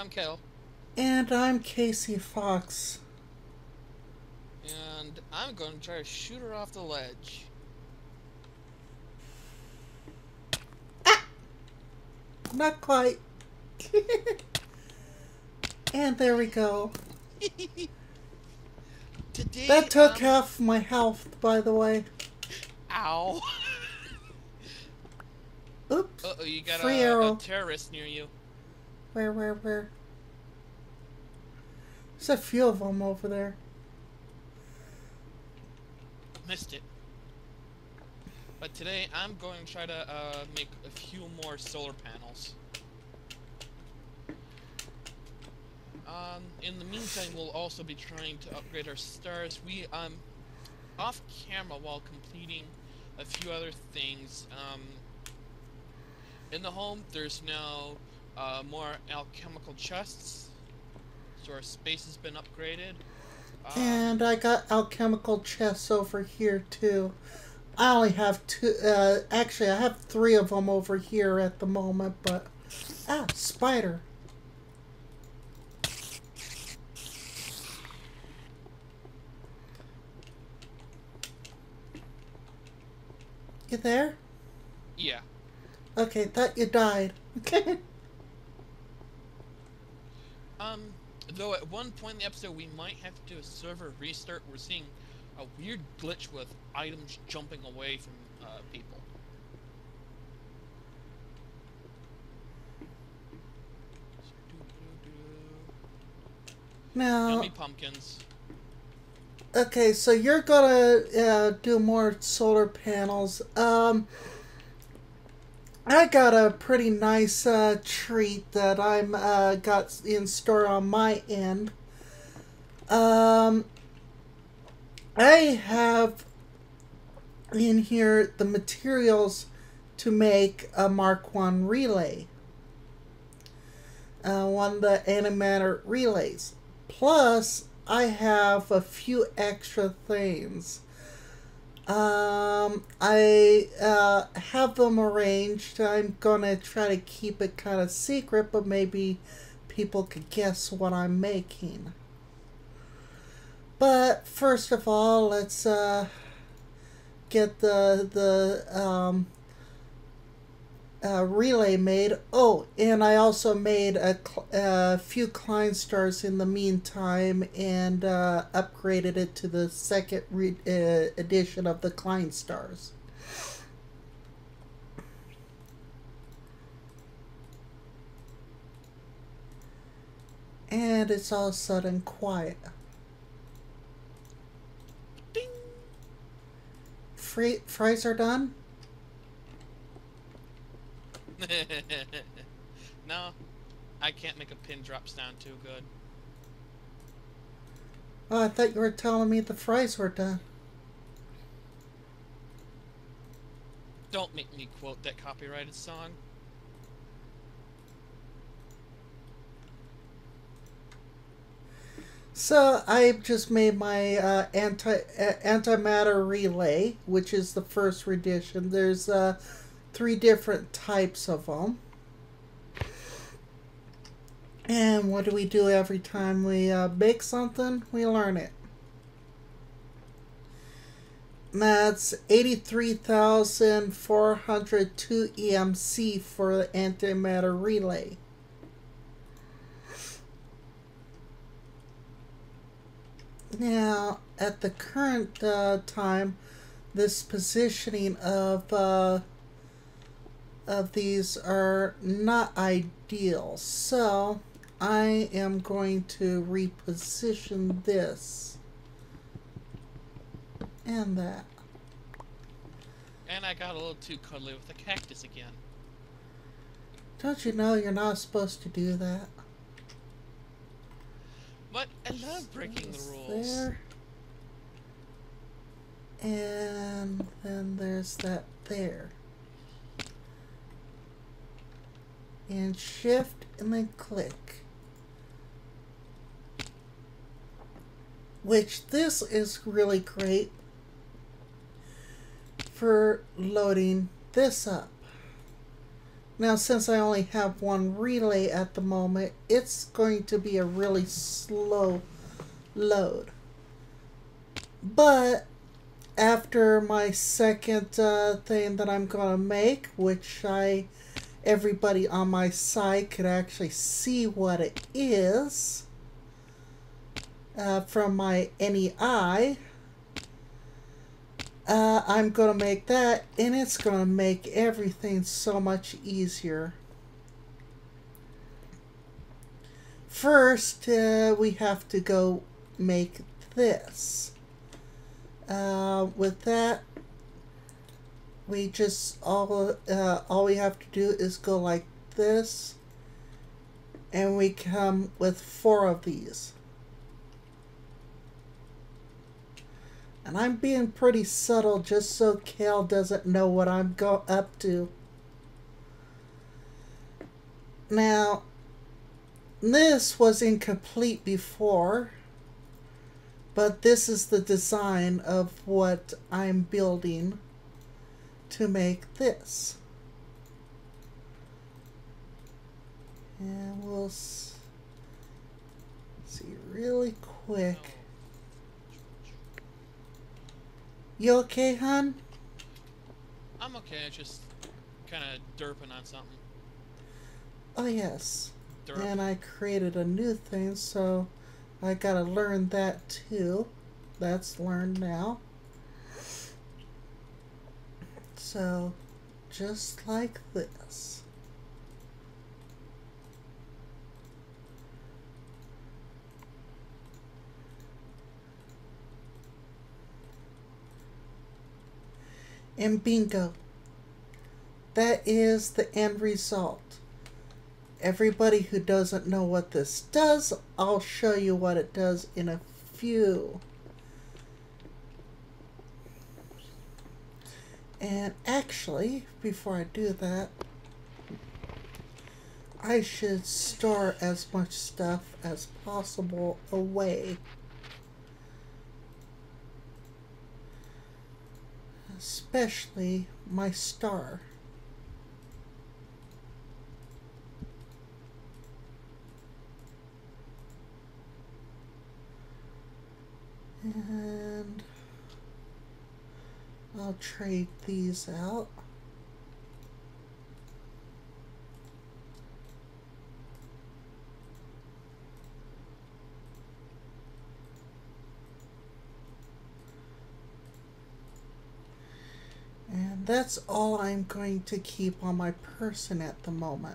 I'm Kel, And I'm Casey Fox. and I'm going to try to shoot her off the ledge. Ah! Not quite. And there we go. Today, That took half my health, by the way. ow. Oops. Uh-oh, you got Free a arrow. terrorist near you. Where? There's a few of them over there. Missed it. But today, I'm going to try to make a few more solar panels. In the meantime, we'll also be trying to upgrade our stars. We, off camera while completing a few other things, in the home, there's now more alchemical chests, so our space has been upgraded. And I got alchemical chests over here, too. I only have two. Actually, I have three of them over here at the moment, but. Ah, spider. You there? Yeah. Okay, thought you died. Okay. Though at one point in the episode we might have to do a server restart. We're seeing a weird glitch with items jumping away from people. Now, Yummy pumpkins. okay, so you're gonna do more solar panels. I got a pretty nice treat that I'm got in store on my end. Um, I have in here the materials to make a Mark One relay. One of the animator relays. Plus, I have a few extra things. I have them arranged. I'm gonna try to keep it kind of secret, but maybe people could guess what I'm making. But first of all, let's get the relay made. Oh, and I also made a few Klein stars in the meantime and upgraded it to the second edition of the Klein stars. And it's all sudden quiet. Ding! Fries are done? No, I can't make a pin drop sound too good. Oh, I thought you were telling me the fries were done. Don't make me quote that copyrighted song. So I just made my antimatter relay, which is the first edition. There's three different types of them. And what do we do every time we make something? We learn it. That's 83,402 EMC for the antimatter relay. Now, at the current time, this positioning of these are not ideal. So, I am going to reposition this and that. And I got a little too cuddly with the cactus again. Don't you know you're not supposed to do that? But I love breaking the rules. There. And then there's that there. And shift and then click. Which this is really great for loading this up. Now, since I only have one relay at the moment, it's going to be a really slow load. But after my second thing that I'm going to make, which everybody on my side could actually see what it is from my NEI, I'm going to make that, and it's going to make everything so much easier. First, we have to go make this. With that, we just all we have to do is go like this, and we come with 4 of these. And I'm being pretty subtle just so Cal doesn't know what I'm up to. Now, this was incomplete before, but this is the design of what I'm building to make this. And we'll see really quick. You okay, hon? I'm okay, just kind of derping on something. Oh, yes. Derp. And I created a new thing, so I gotta learn that too. That's learned now. So, just like this. And bingo. That is the end result. Everybody who doesn't know what this does, I'll show you what it does in a few. And actually, before I do that, I should store as much stuff as possible away. Especially my star. And I'll trade these out. And that's all I'm going to keep on my person at the moment.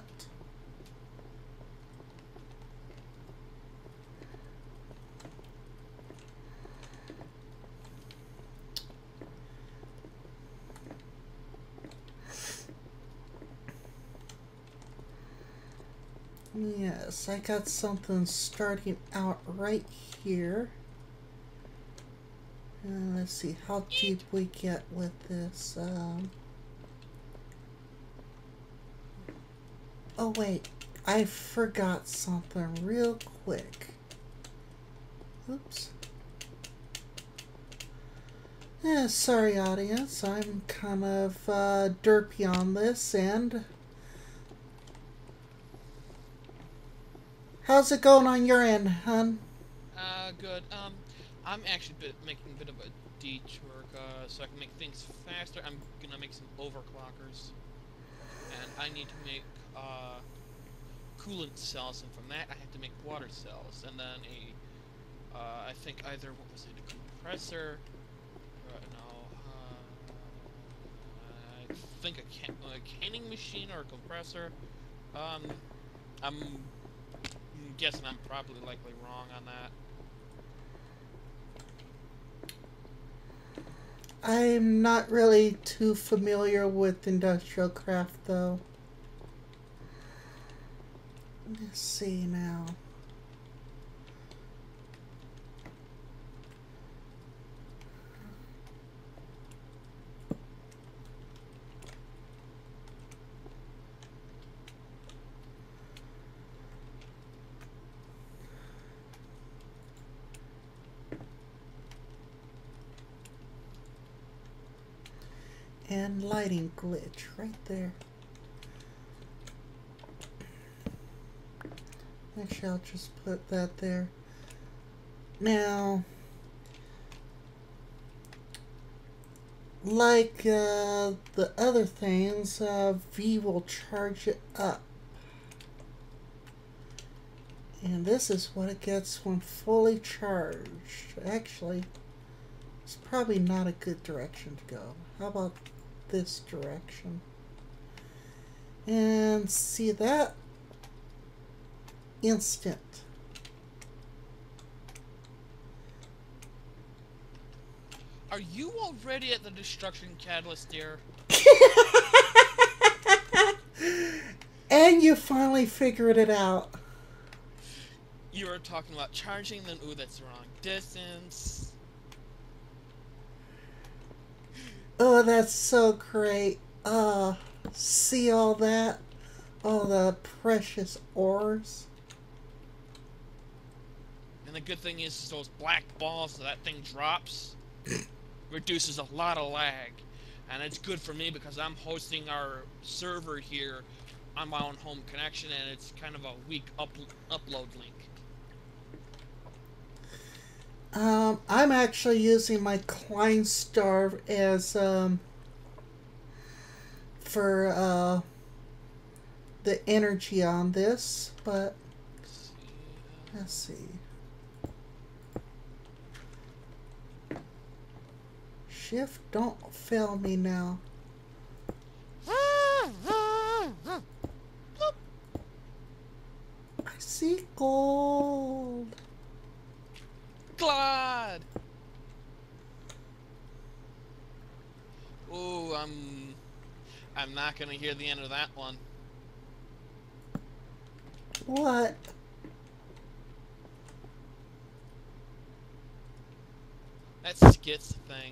Yes, I got something starting out right here. Let's see how deep we get with this. Oh wait, I forgot something real quick. Oops. Yeah, sorry audience, I'm kind of derpy on this, and how's it going on your end, hun? Good. I'm actually making a bit of a detour, so I can make things faster. I'm gonna make some overclockers, and I need to make coolant cells, and from that I have to make water cells, and then I think either what was it, a compressor? No, I think a canning machine or a compressor. I'm guessing I'm probably likely wrong on that. I'm not really too familiar with industrial craft, though. Let's see now. And lighting glitch right there. Actually, I'll just put that there. Now, like the other things, V will charge it up. And this is what it gets when fully charged. Actually, it's probably not a good direction to go. How about this direction? And see that? Instant. Are you already at the destruction catalyst, dear? And you finally figured it out. You were talking about charging, then ooh, that's the wrong distance. Oh, that's so great. See all that? All the precious ores. And the good thing is those black balls that thing drops reduces a lot of lag. And it's good for me because I'm hosting our server here on my own home connection, and it's kind of a weak upload link. I'm actually using my Kleinstar as for the energy on this, but let's see. Shift, don't fail me now. I see gold. Glad. Ooh, I'm not gonna hear the end of that one. What? That skits thing.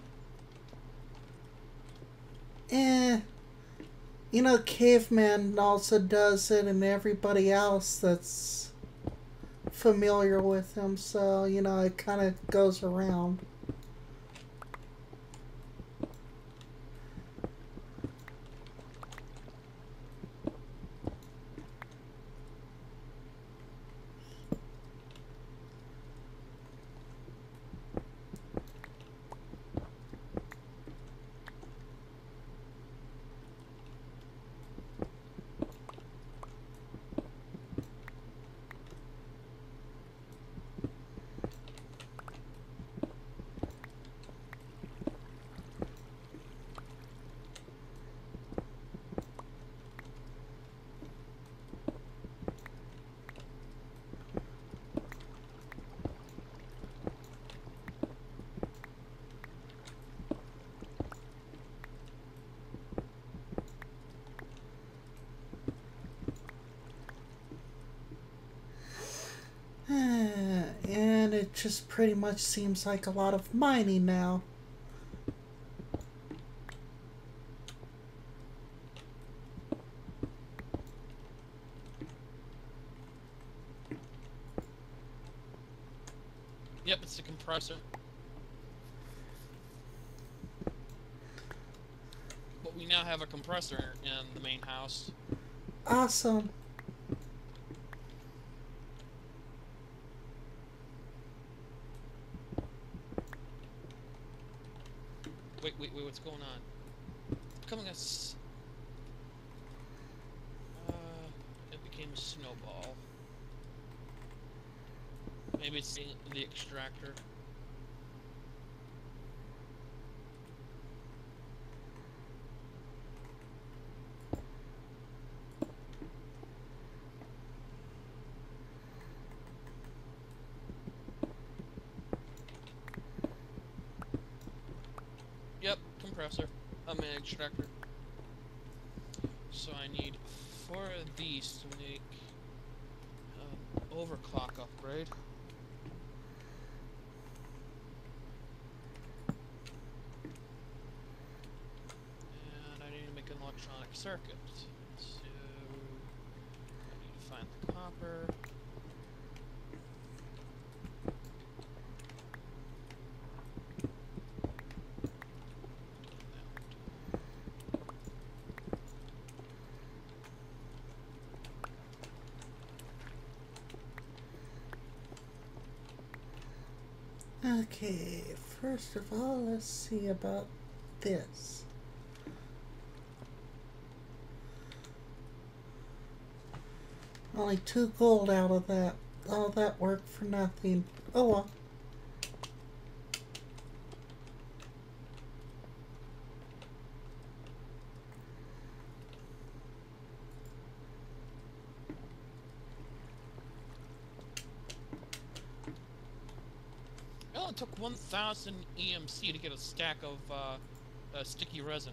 You know, Caveman also does it, and everybody else that's familiar with him, so, you know, it kind of goes around. And it just pretty much seems like a lot of mining now. Yep, it's the compressor. But we now have a compressor in the main house. Awesome. Wait, what's going on? It's becoming it became a snowball. Maybe it's the extractor. Yep, compressor. I'm an extractor. So I need 4 of these to make overclock upgrade. And I need to make an electronic circuit. So I need to find the copper. Okay, first of all, let's see about this. Only 2 gold out of that. All that work for nothing. Oh well. It only took 1,000 EMC to get a stack of sticky resin.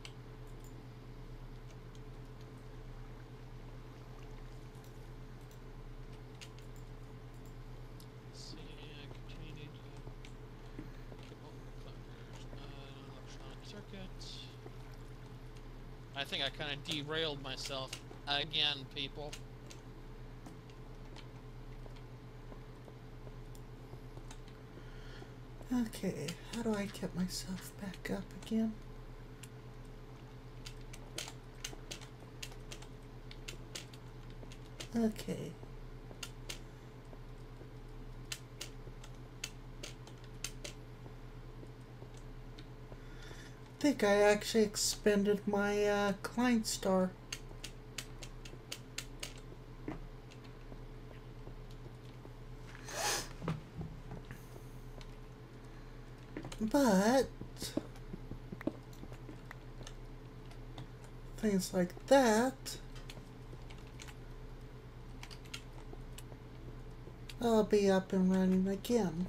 Let's see, continue to electronic circuits. I think I kind of derailed myself again, people. Okay, how do I get myself back up again? Okay. I think I actually expended my client star. But things like that, I'll be up and running again.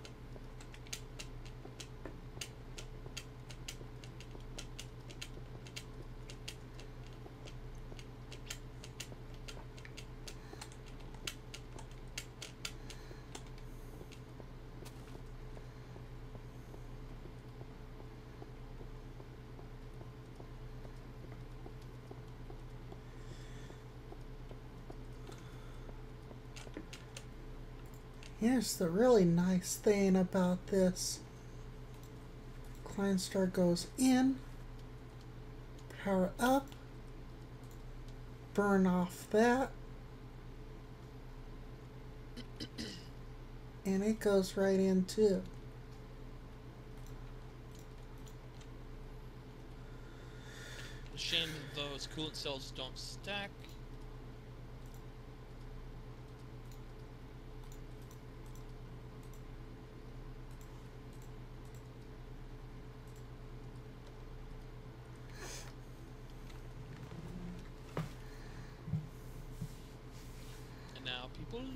Here's the really nice thing about this. Client star goes in, power up, burn off that, and it goes right in too. Shame that those coolant cells don't stack. People,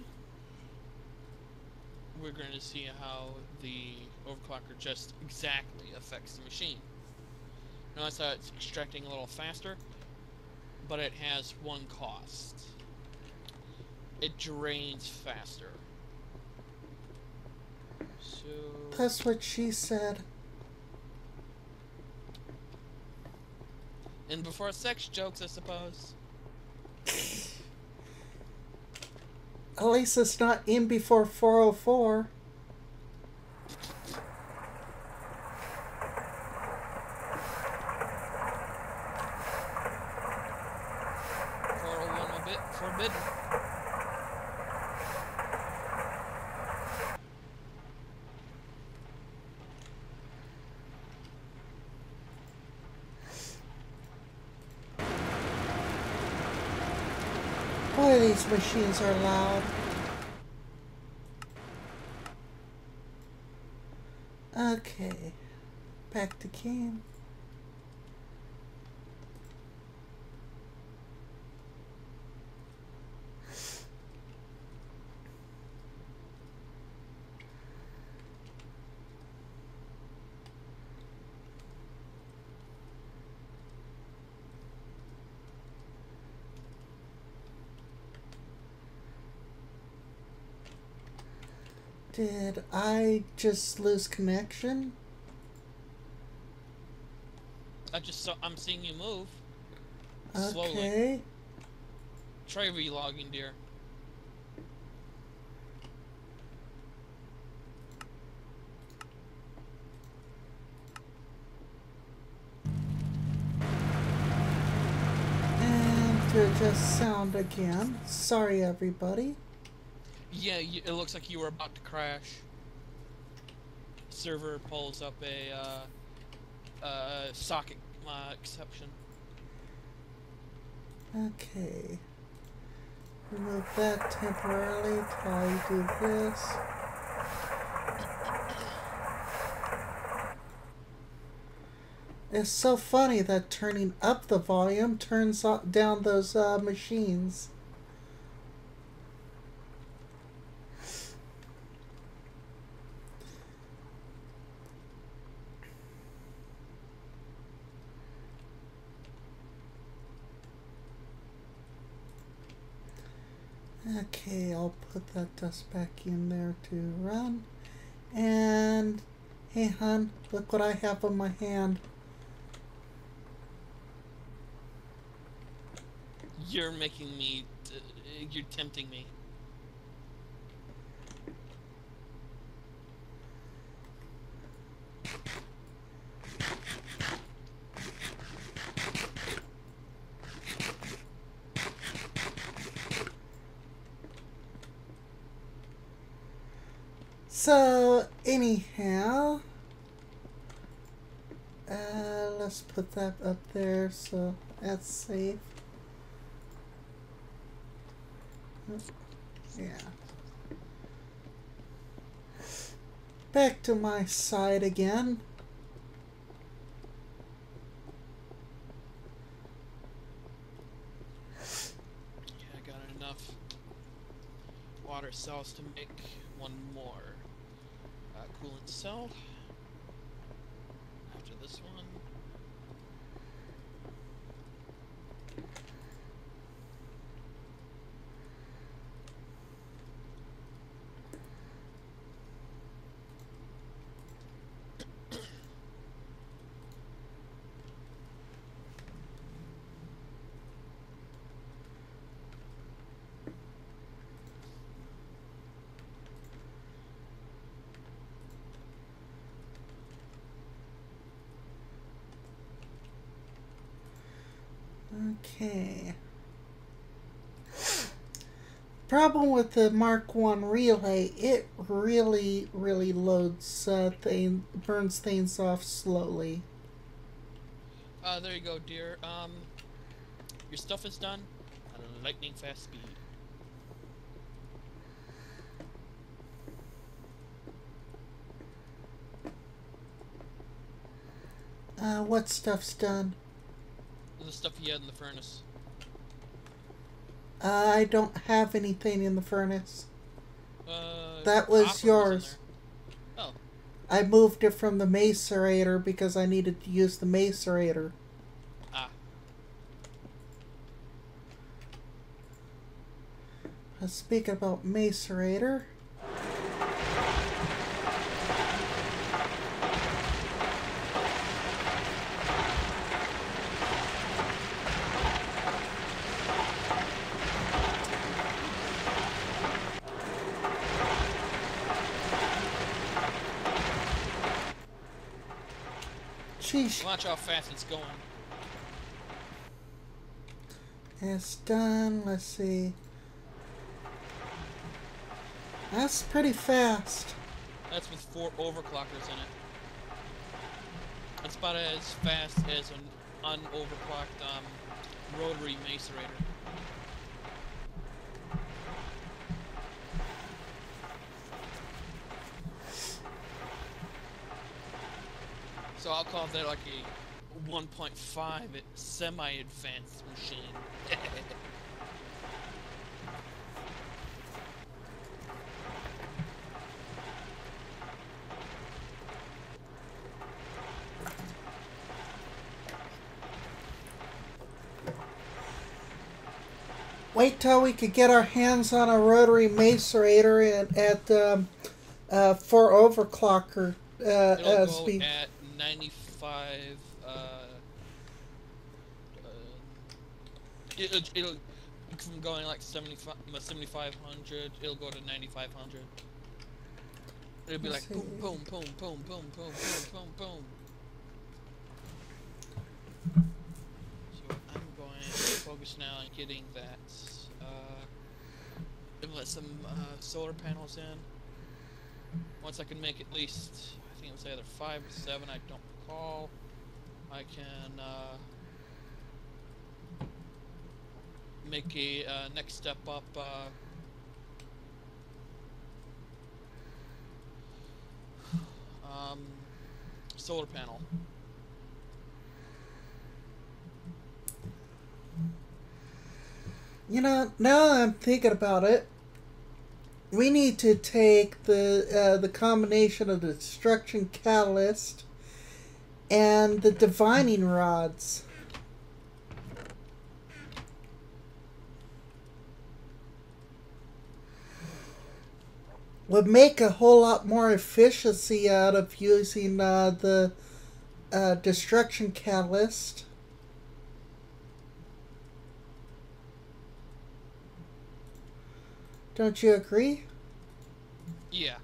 we're going to see how the overclocker just exactly affects the machine. Notice how it's extracting a little faster, but it has one cost. It drains faster. So that's what she said. And before sex jokes, I suppose. At least it's not in before 404. A bit forbidden. Boy, these machines are loud. Okay, back to game. Did I just lose connection? I'm seeing you move. Okay. Slowly. Try relogging, dear. And to just sound again. Sorry, everybody. Yeah, it looks like you were about to crash. server pulls up a socket exception. Okay. Remove that temporarily while I do this. It's so funny that turning up the volume turns down those machines. Okay, I'll put that dust back in there to run. And, hey hun, look what I have on my hand. You're making me... you're tempting me. So, anyhow, let's put that up there so that's safe. Yeah. Back to my side again. Yeah, I got enough water cells to make one more coolant cell. After this one. Okay. Problem with the Mark 1 relay, it really loads burns things off slowly. There you go, dear. Your stuff is done at a lightning fast speed. What stuff's done? The stuff you had in the furnace. I don't have anything in the furnace. That Copper was yours. Oh. I moved it from the macerator because I needed to use the macerator. Ah. Speaking about macerator. Sheesh. Watch how fast it's going. It's done. Let's see. That's pretty fast. That's with 4 overclockers in it. That's about as fast as an unoverclocked rotary macerator. So I'll call that like a 1.5 semi-advanced machine. Wait till we could get our hands on a rotary macerator at 4 overclocker It'll go speed. at 95. It'll from going like 7500. It'll go to 9500. It'll be Let's like see. boom, boom, boom, boom, boom, boom, boom, boom, boom. So I'm going to focus now on getting that. Let some solar panels in. Once I can make at least, I think it was either 5 or 7, I don't recall. I can make a next step up solar panel. You know, now that I'm thinking about it, we need to take the combination of the destruction catalyst and the divining rods. Would make a whole lot more efficiency out of using the destruction catalyst. Don't you agree? Yeah.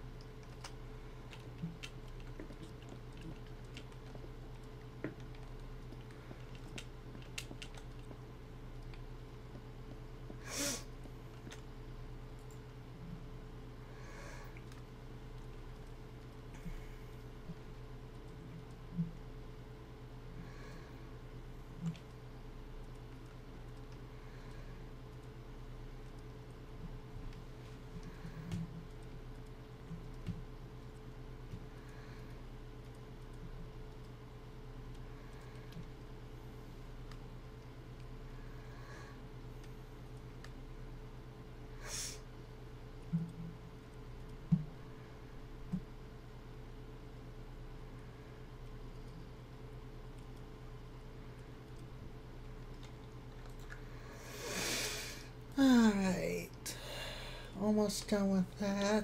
Alright. Almost done with that.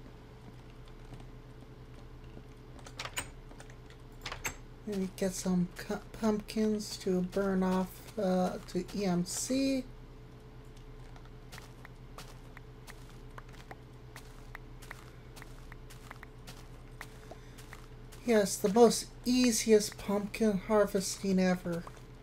Maybe get some pumpkins to burn off to EMC. Yes, the most easiest pumpkin harvesting ever.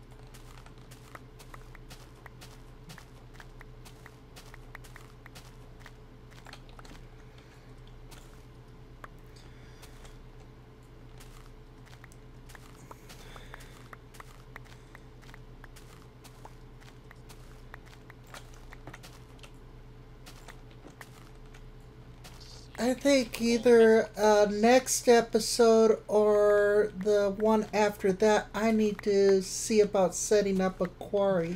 I think either next episode or the one after that, I need to see about setting up a quarry.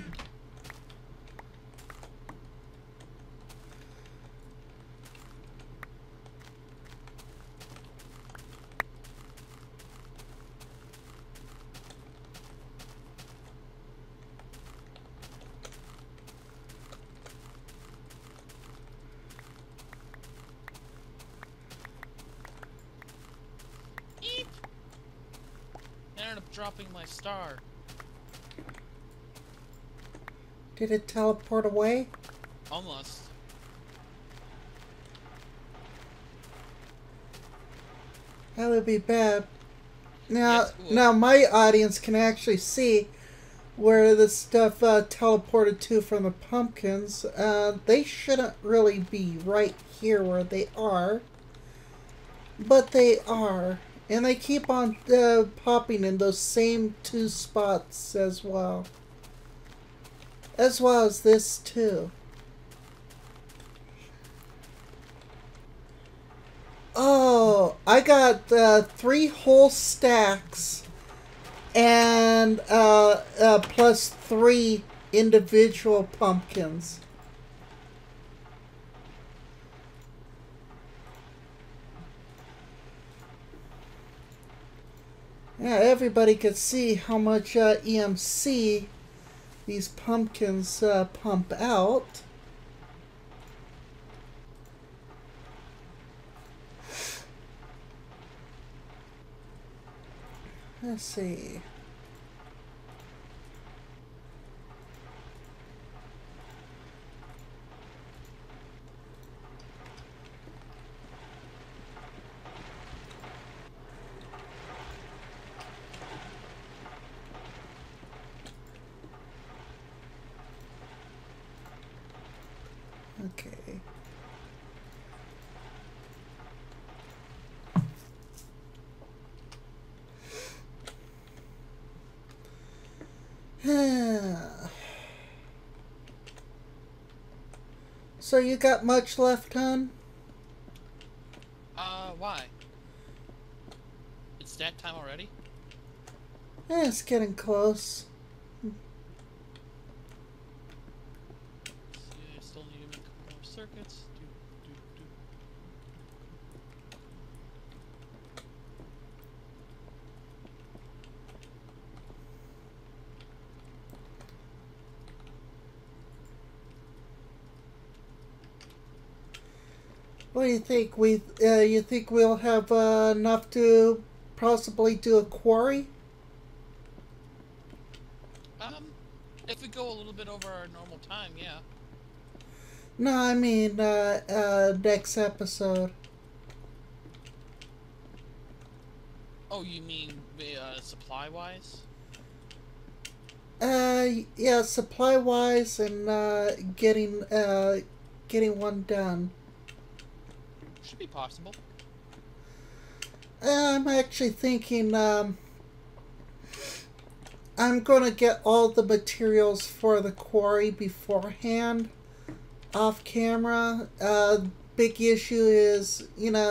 Eep! I ended up dropping my star. Did it teleport away? Almost. That would be bad. Now, Yes, it would. now my audience can actually see where the stuff teleported to from the pumpkins. They shouldn't really be right here where they are, but they are. And they keep on popping in those same two spots as well. As well as this too. Oh, I got 3 whole stacks and plus 3 individual pumpkins. Yeah, everybody could see how much EMC these pumpkins pump out. Let's see. Okay. So you got much left, hon? Why? It's that time already? It's getting close. See, I still need to make a couple more circuits. What do you think? You think we'll have enough to possibly do a quarry? If we go a little bit over our normal time, yeah. No, I mean next episode. Oh, you mean supply-wise? Yeah, supply wise and getting one done. Should be possible. I'm actually thinking I'm gonna get all the materials for the quarry beforehand, off camera. Big issue is,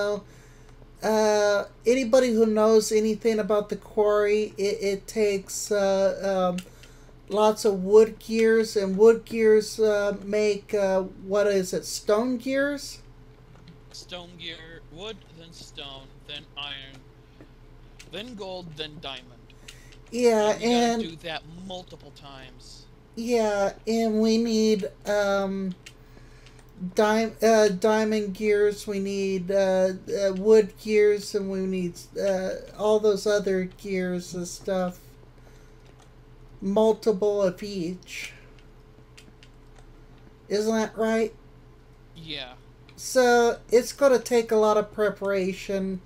anybody who knows anything about the quarry, it takes lots of wood gears, and wood gears make, what is it, stone gears? Stone gear, wood, then stone, then iron, then gold, then diamond. Yeah, and you gotta do that multiple times. Yeah, and we need diamond gears, we need wood gears, and we need all those other gears and stuff. Multiple of each. Isn't that right? Yeah. So, it's going to take a lot of preparation.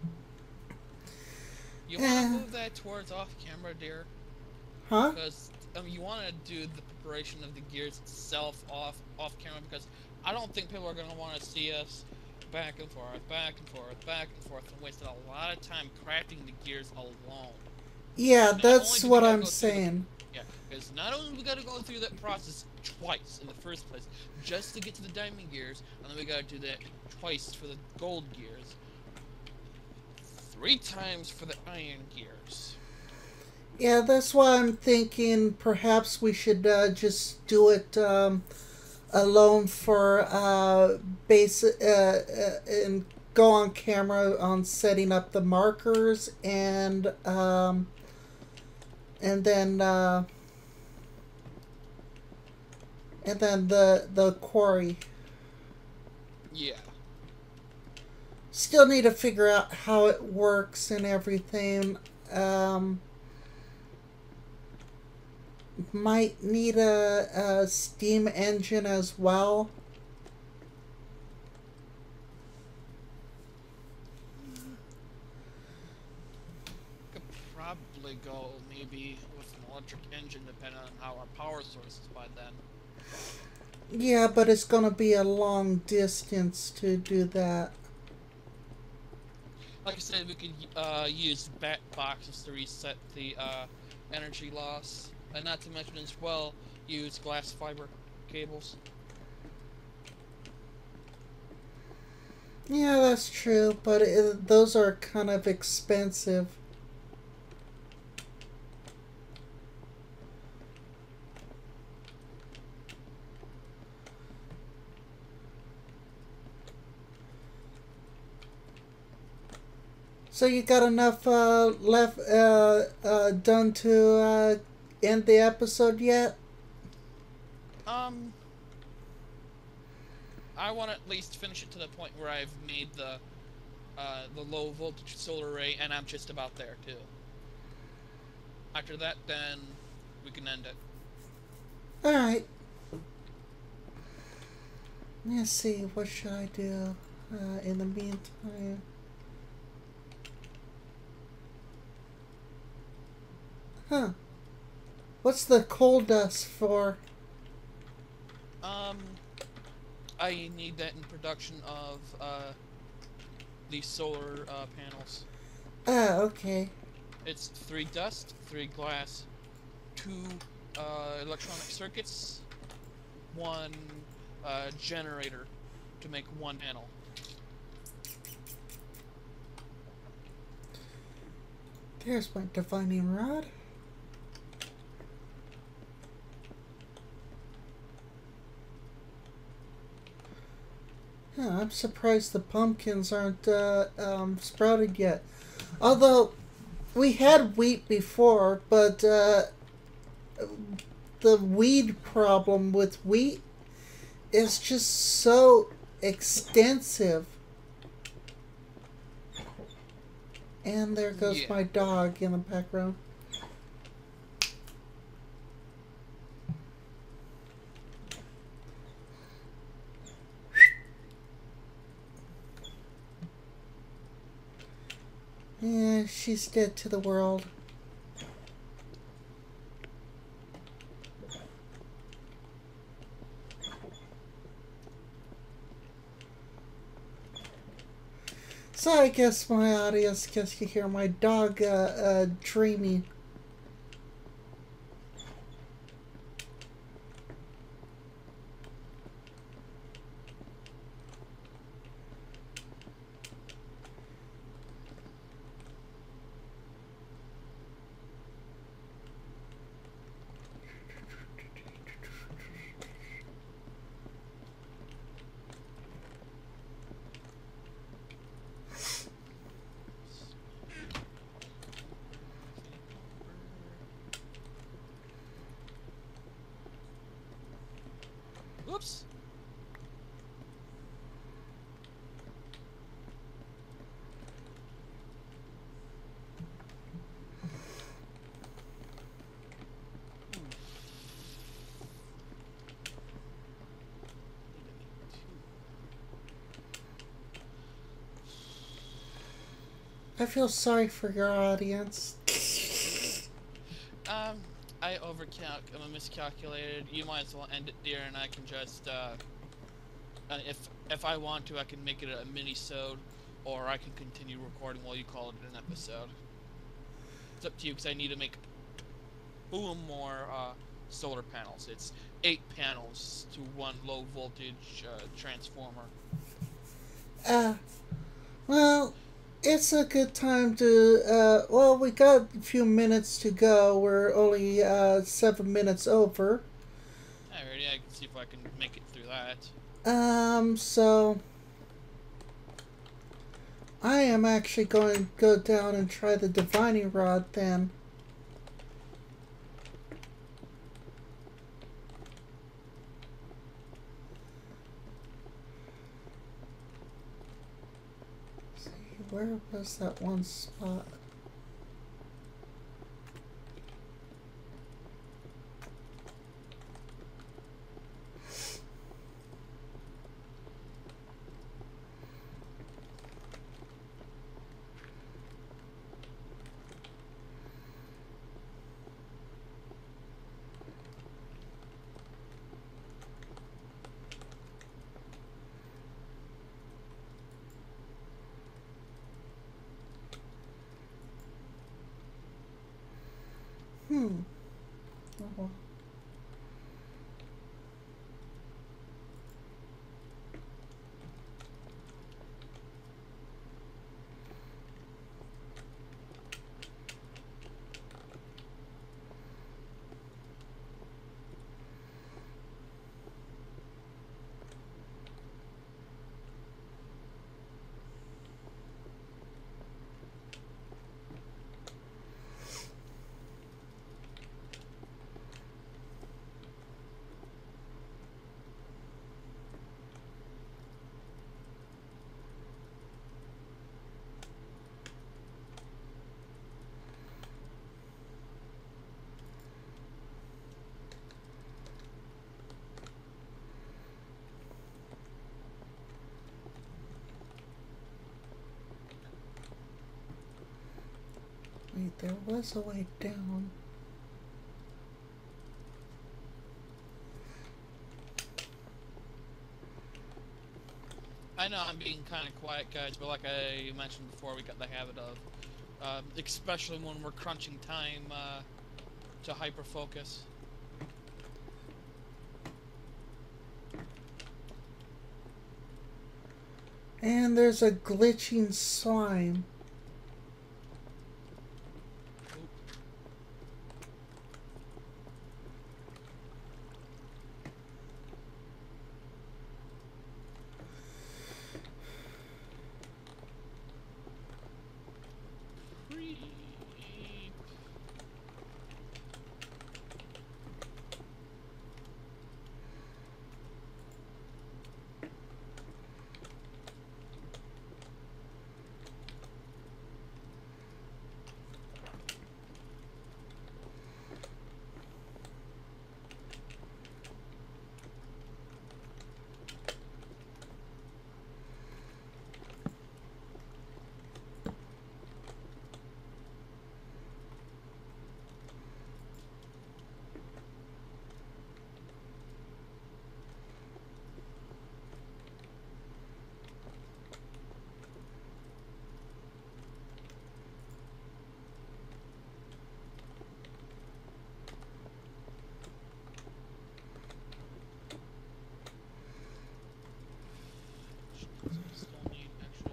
You want to move that towards off-camera, dear? Huh? Because you want to do the preparation of the gears itself off-camera, because I don't think people are going to want to see us back and forth, back and forth, back and forth, and wasting a lot of time crafting the gears alone. Yeah, that's what I'm saying. Yeah, because not only we got to go through that process twice in the first place, just to get to the diamond gears, and then we got to do that twice for the gold gears, 3 times for the iron gears. Yeah, that's why I'm thinking perhaps we should just do it alone for basic and go on camera on setting up the markers and then the quarry. Yeah. Still need to figure out how it works and everything. Might need a steam engine as well. Could probably go maybe with an electric engine depending on how our power source is by then. Yeah, but it's gonna be a long distance to do that. Like I said, we could use bat boxes to reset the energy loss, and not to mention as well, use glass fiber cables. Yeah, that's true, but those are kind of expensive. So you got enough left done to end the episode yet? I want to at least finish it to the point where I've made the low voltage solar array, and I'm just about there too. After that, then we can end it. All right. Let's see. What should I do in the meantime? Huh. What's the coal dust for? I need that in production of the solar panels. Ah, okay. It's 3 dust, 3 glass, 2 electronic circuits, 1 generator to make one panel. There's my divining rod. Yeah, I'm surprised the pumpkins aren't sprouted yet. Although, we had wheat before, but the weed problem with wheat is just so extensive. And there goes my dog in the background. Yeah, she's dead to the world. So I guess my audience gets to hear my dog dreaming. Oops. I feel sorry for your audience. I miscalculated. You might as well end it there, and I can just, if I want to, I can make it a mini-sode, or I can continue recording while you call it an episode. It's up to you, because I need to make more solar panels. It's 8 panels to one low-voltage transformer. Well, it's a good time to, well, we got a few minutes to go. We're only 7 minutes over. Alrighty, I can see if I can make it through that. So I am actually going to go down and try the divining rod then. See, where was that one spot? Oh. Wait, there was a way down. I know I'm being kind of quiet, guys, but like I mentioned before, we got the habit of, especially when we're crunching time to hyper-focus. And there's a glitching slime. Still need extra.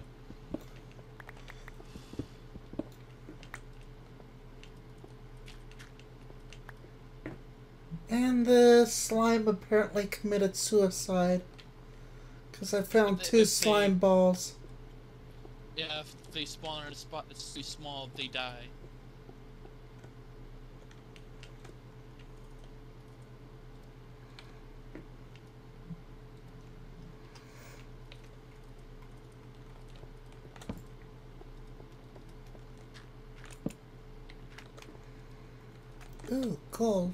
And the slime apparently committed suicide. Because I found two slime balls. Yeah, if they spawn in a spot that's too small, they die. Ooh, gold.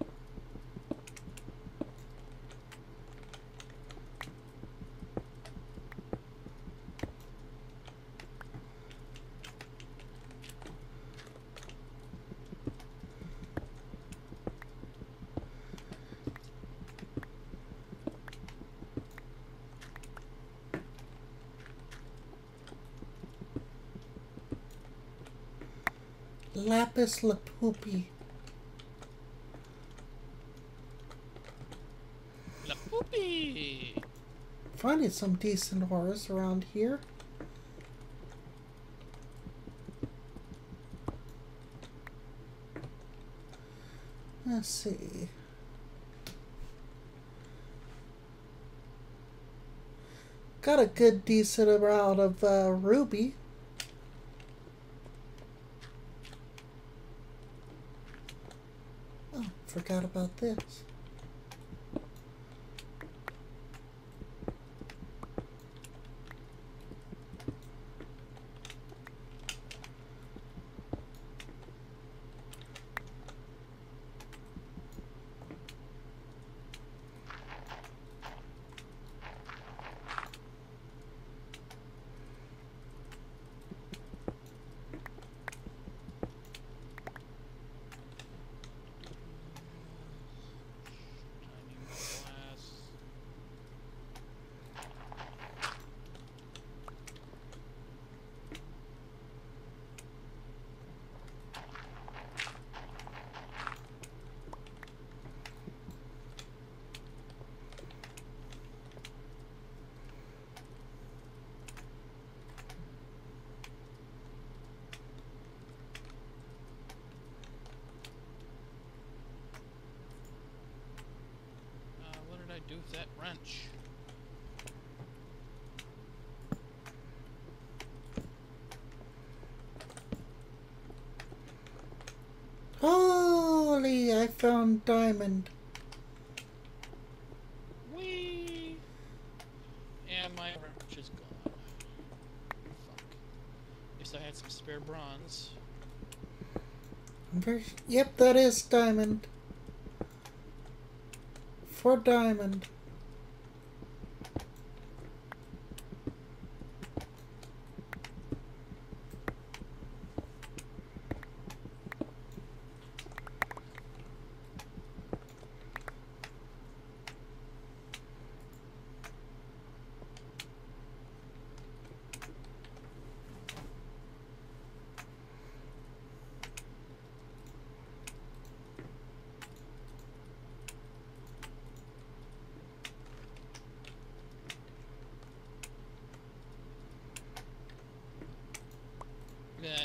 Lapis Lapupi. La poopy! Finding some decent horrors around here. Let's see. Got a good decent amount of ruby. Oh, forgot about this. What did I do with that wrench? Holy, I found diamond. Whee! And my wrench is gone. Fuck. At least I had some spare bronze. Yep, that is diamond. 4 diamond.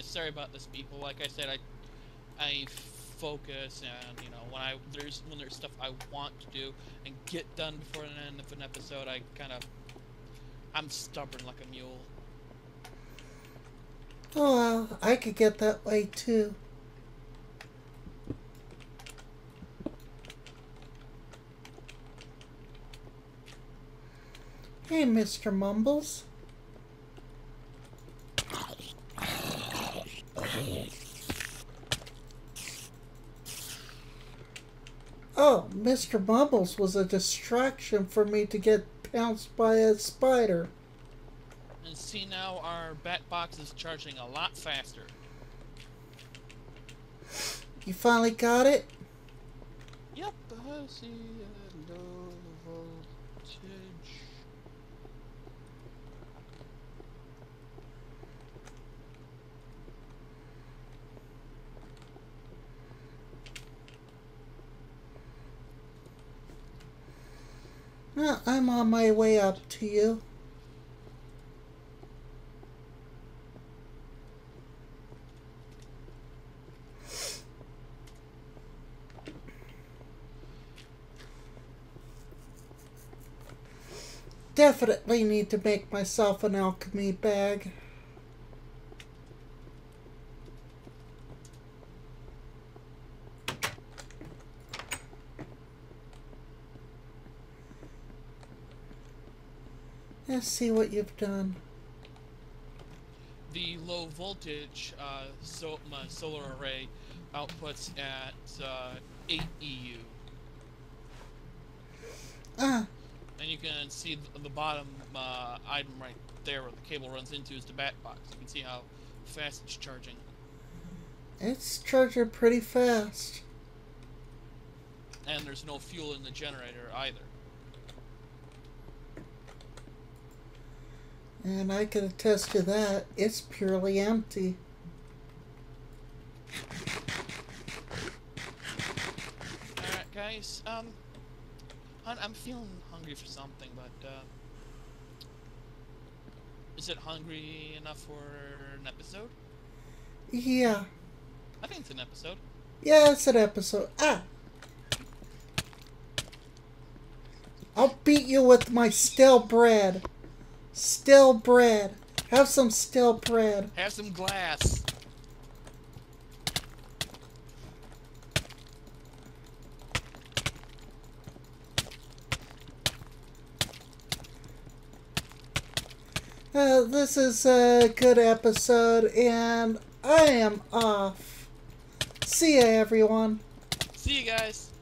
sorry about this, people. Like I said, I focus, and you know, when there's stuff I want to do and get done before the end of an episode, I'm stubborn like a mule. Oh, well, I could get that way too. Hey, Mr. Mumbles. Oh, Mr. Mumbles was a distraction for me to get pounced by a spider. And see, now our bat box is charging a lot faster. You finally got it? Yep, I see a low voltage. Well, I'm on my way up to you. Definitely need to make myself an alchemy bag. Let's see what you've done. The low voltage solar array outputs at 8 EU. Ah, And you can see the bottom item right there where the cable runs into is the bat box. You can see how fast it's charging. it's charging pretty fast. And there's no fuel in the generator either. And I can attest to that. It's purely empty. Alright guys, I'm feeling hungry for something, but is it hungry enough for an episode? Yeah. I think it's an episode. Yeah, it's an episode. Ah! I'll beat you with my stale bread. Stale bread. Have some stale bread. Have some glass. This is a good episode, and I am off. See ya, everyone. See you guys.